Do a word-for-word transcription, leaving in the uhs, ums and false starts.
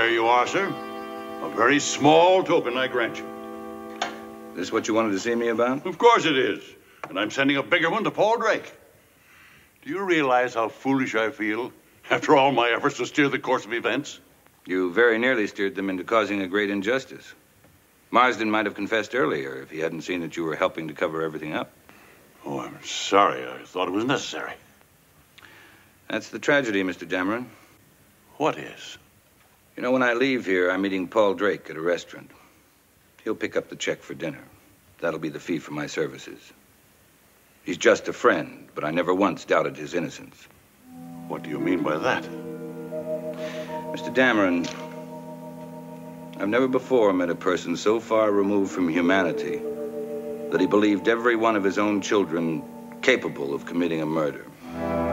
There you are, sir. A very small token, I grant you. This what you wanted to see me about? Of course it is. And I'm sending a bigger one to Paul Drake. Do you realize how foolish I feel after all my efforts to steer the course of events? You very nearly steered them into causing a great injustice. Marsden might have confessed earlier if he hadn't seen that you were helping to cover everything up. Oh, I'm sorry. I thought it was necessary. That's the tragedy, Mister Dameron. What is? You know, when I leave here, I'm meeting Paul Drake at a restaurant. He'll pick up the check for dinner. That'll be the fee for my services. He's just a friend, but I never once doubted his innocence. What do you mean by that? Mister Dameron, I've never before met a person so far removed from humanity that he believed every one of his own children capable of committing a murder.